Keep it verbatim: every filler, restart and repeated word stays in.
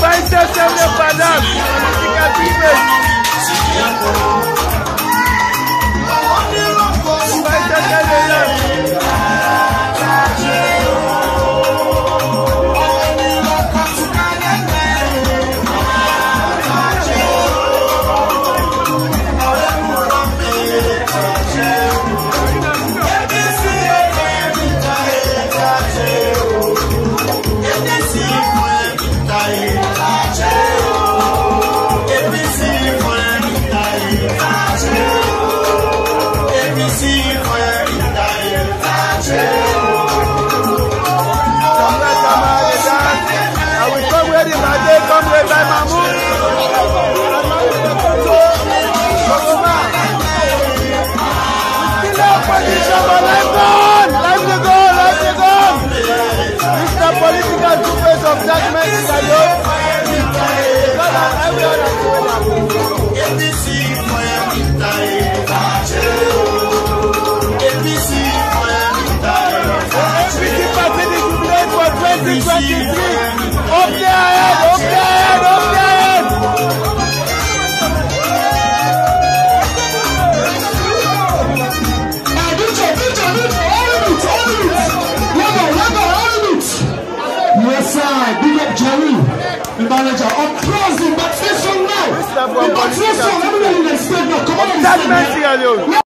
vai ser seu meu padrão. Fica aqui, velho. Vai ser seu melhor. Come with my Mahmoud. Still have position, but life gone. Life to go, life to go. This is the political two-face of judgment in the world. God has every other program. A P C party is jubilating for twenty twenty-three. Up the ahead, up the ahead, up the ahead. Now, Victor, Victor, Victor, all of it, all of it. Lego, Lego, all of it. Yes, sir. Big up Jerry, the manager. Up close in back station now. In back station, everybody in the state now. Come on,